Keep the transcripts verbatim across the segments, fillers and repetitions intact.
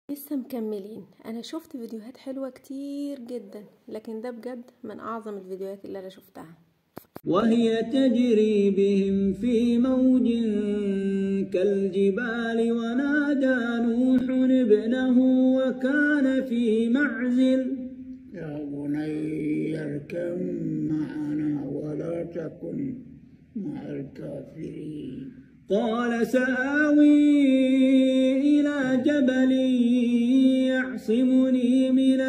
لسه مكملين. انا شفت فيديوهات حلوة كتير جدا، لكن ده بجد من اعظم الفيديوهات اللي انا شفتها. وهي تجري بهم في موج كالجبال ونادى نوح ابنه وكان في معزل يا بني اركب معنا ولا تكن مع الكافرين. قال سآوي إلى جبل يعصمني من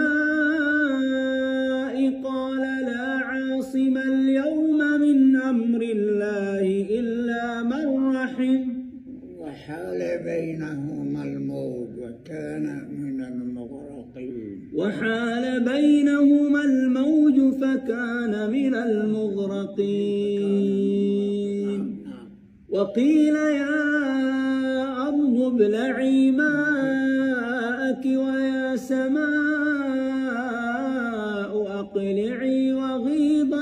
الماء قال لا عاصم اليوم من أمر الله إلا من رحم. وحال بينهما الموج وكان من المغرقين. وحال بينهما الموج فكان من المغرقين. وقيل يا أرض ابلعي ماءك ويا سماء أقلعي وغيض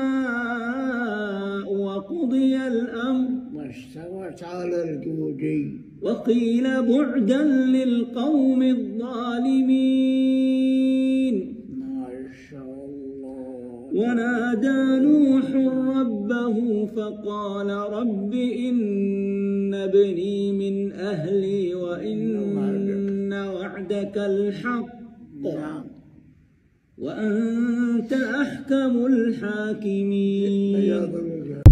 الماء وقضي الأمر واستوت على الجودي. وقيل بعدا للقوم الظالمين. ما شاء الله. ونادى نوح ربه فقال رب إن ابني من أهلي وإن وعدك الحق وأنت أحكم الحاكمين.